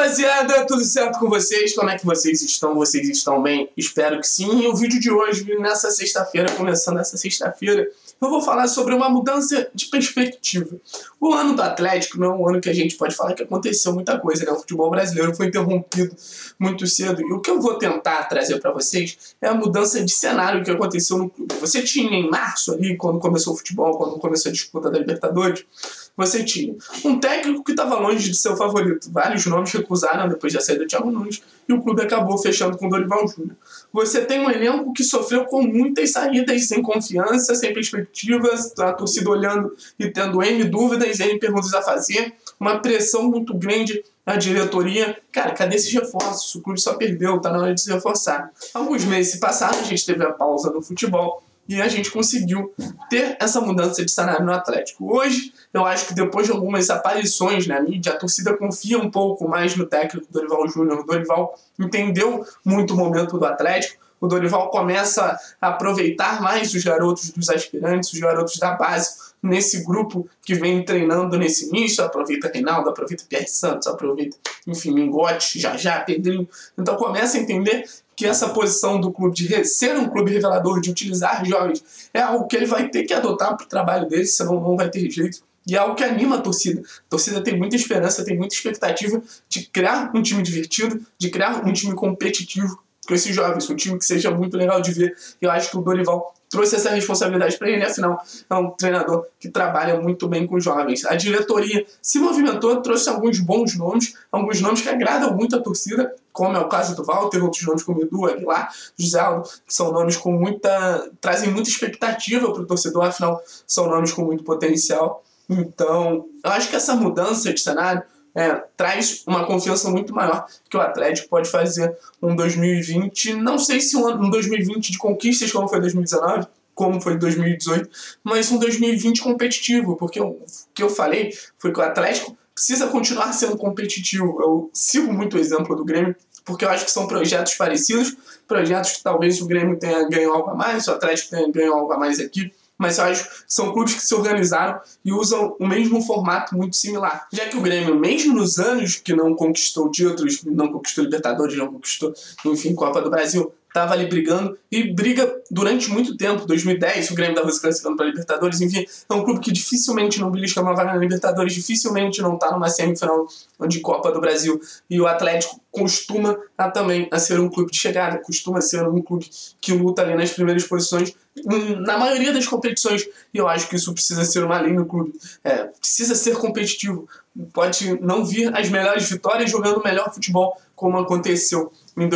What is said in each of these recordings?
rapaziada, tudo certo com vocês? Como é que vocês estão? Vocês estão bem? Espero que sim. E o vídeo de hoje, nessa sexta-feira, começando essa sexta-feira, eu vou falar sobre uma mudança de perspectiva. O ano do Atlético não é um ano que a gente pode falar que aconteceu muita coisa, né? O futebol brasileiro foi interrompido muito cedo. E o que eu vou tentar trazer para vocês é a mudança de cenário que aconteceu no clube. Você tinha em março ali, quando começou o futebol, quando começou a disputa da Libertadores, você tinha um técnico que estava longe de ser o favorito. Vários nomes recusaram depois da saída do Thiago Nunes e o clube acabou fechando com o Dorival Júnior. Você tem um elenco que sofreu com muitas saídas, sem confiança, sem perspectivas, a torcida olhando e tendo N dúvidas, N perguntas a fazer, uma pressão muito grande na diretoria. Cara, cadê esses reforços? O clube só perdeu, tá na hora de se reforçar. Alguns meses se passaram, a gente teve a pausa no futebol, e a gente conseguiu ter essa mudança de cenário no Atlético. Hoje, eu acho que depois de algumas aparições na mídia, a torcida confia um pouco mais no técnico Dorival Júnior. O Dorival entendeu muito o momento do Atlético. O Dorival começa a aproveitar mais os garotos dos aspirantes, os garotos da base, nesse grupo que vem treinando nesse início. Aproveita Reinaldo, aproveita Pierre Santos, aproveita, enfim, Mingote, Jajá, Pedrinho. Então começa a entender que essa posição do clube de ser um clube revelador, de utilizar jovens, é algo que ele vai ter que adotar para o trabalho dele, senão não vai ter jeito. E é algo que anima a torcida. A torcida tem muita esperança, tem muita expectativa de criar um time divertido, de criar um time competitivo com esses jovens, um time que seja muito legal de ver. Eu acho que o Dorival trouxe essa responsabilidade para ele, afinal é um treinador que trabalha muito bem com jovens. A diretoria se movimentou, trouxe alguns bons nomes, alguns nomes que agradam muito a torcida, como é o caso do Walter, outros nomes como Edu, Aguilar, José Aldo, que são nomes com trazem muita expectativa para o torcedor, afinal são nomes com muito potencial. Então, eu acho que essa mudança de cenário traz uma confiança muito maior que o Atlético pode fazer um 2020, não sei se um 2020 de conquistas como foi 2019, como foi 2018, mas um 2020 competitivo, porque o que eu falei foi que o Atlético precisa continuar sendo competitivo. Eu sigo muito o exemplo do Grêmio, porque eu acho que são projetos parecidos, projetos que talvez o Grêmio tenha ganho algo a mais, o Atlético tenha ganho algo a mais aqui, mas eu acho que são clubes que se organizaram e usam o mesmo formato muito similar. Já que o Grêmio, mesmo nos anos que não conquistou títulos, não conquistou Libertadores, não conquistou, enfim, Copa do Brasil, estava ali brigando e briga durante muito tempo. 2010, o Grêmio estava se classificando para Libertadores, enfim, é um clube que dificilmente não belisca uma vaga na Libertadores, dificilmente não está numa semifinal de Copa do Brasil. E o Atlético costuma também a ser um clube de chegada, costuma ser um clube que luta ali nas primeiras posições na maioria das competições, e eu acho que isso precisa ser uma lei no clube. Precisa ser competitivo. Pode não vir as melhores vitórias jogando o melhor futebol, como aconteceu em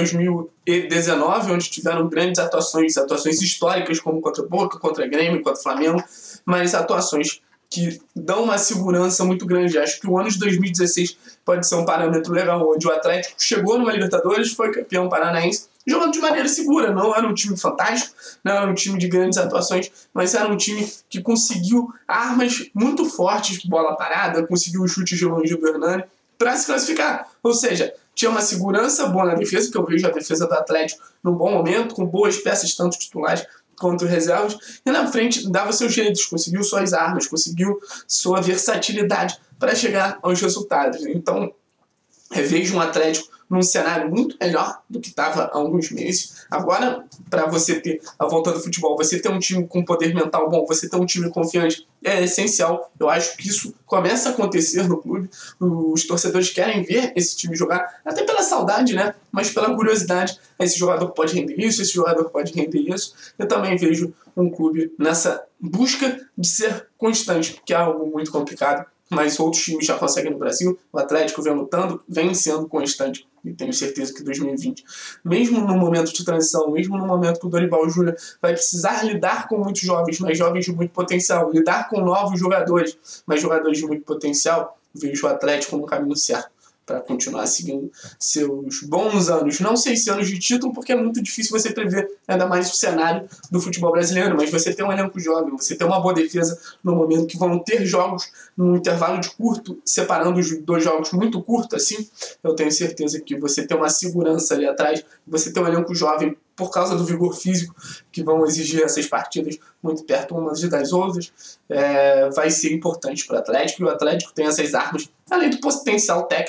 2019, onde tiveram grandes atuações históricas, como contra o Boca, contra o Grêmio, contra o Flamengo, mas atuações que dão uma segurança muito grande. Acho que o ano de 2016 pode ser um parâmetro legal, onde o Atlético chegou numa Libertadores, foi campeão paranaense, jogando de maneira segura. Não era um time fantástico, não era um time de grandes atuações, mas era um time que conseguiu armas muito fortes, bola parada, conseguiu o chute de longe do Hernani para se classificar. Ou seja, tinha uma segurança boa na defesa, que eu vejo a defesa do Atlético num bom momento, com boas peças, tanto titulares contra reservas, e na frente dava seus jeitos, conseguiu suas armas, conseguiu sua versatilidade para chegar aos resultados. Então, vejo um Atlético num cenário muito melhor do que estava há alguns meses. Agora, para você ter a volta do futebol, você ter um time com poder mental bom, você ter um time confiante, é essencial. Eu acho que isso começa a acontecer no clube. Os torcedores querem ver esse time jogar, até pela saudade, né? Mas pela curiosidade. Esse jogador pode render isso, esse jogador pode render isso. Eu também vejo um clube nessa busca de ser constante, que é algo muito complicado, mas outros times já conseguem no Brasil. O Atlético vem lutando, vem sendo constante, e tenho certeza que 2020, mesmo no momento de transição, mesmo no momento que o Dorival Júnior vai precisar lidar com muitos jovens, mas jovens de muito potencial, lidar com novos jogadores, mas jogadores de muito potencial, vejo o Atlético no caminho certo para continuar seguindo seus bons anos. Não sei se anos de título, porque é muito difícil você prever, ainda mais o cenário do futebol brasileiro, mas você tem um elenco jovem, você tem uma boa defesa no momento que vão ter jogos num intervalo de curto, separando os dois jogos muito curto, assim, eu tenho certeza que você tem uma segurança ali atrás, você tem um elenco jovem por causa do vigor físico, que vão exigir essas partidas muito perto umas das outras, vai ser importante para o Atlético, e o Atlético tem essas armas, além do potencial técnico.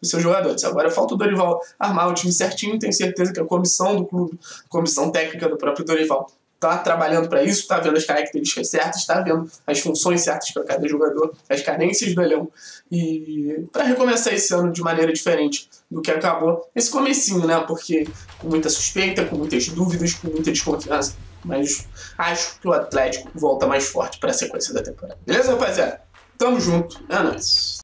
os seus jogadores. Agora falta o Dorival armar o time certinho, tenho certeza que a comissão do clube, a comissão técnica do próprio Dorival, está trabalhando para isso, está vendo as características certas, está vendo as funções certas para cada jogador, as carências do elenco, e para recomeçar esse ano de maneira diferente do que acabou esse comecinho, né? Porque com muita suspeita, com muitas dúvidas, com muita desconfiança, mas acho que o Atlético volta mais forte para a sequência da temporada. Beleza, rapaziada? Tamo junto, é nóis.